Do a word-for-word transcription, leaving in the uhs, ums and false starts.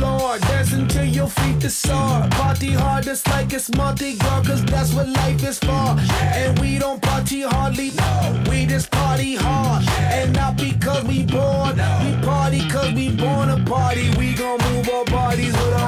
start. Dance until your feet to soar. Party hard just like it's Mardi Gras, cause that's what life is for. And we don't party hardly, no. We just party hard. And not because we bored, we party cause we born to party. We gon' move our bodies with our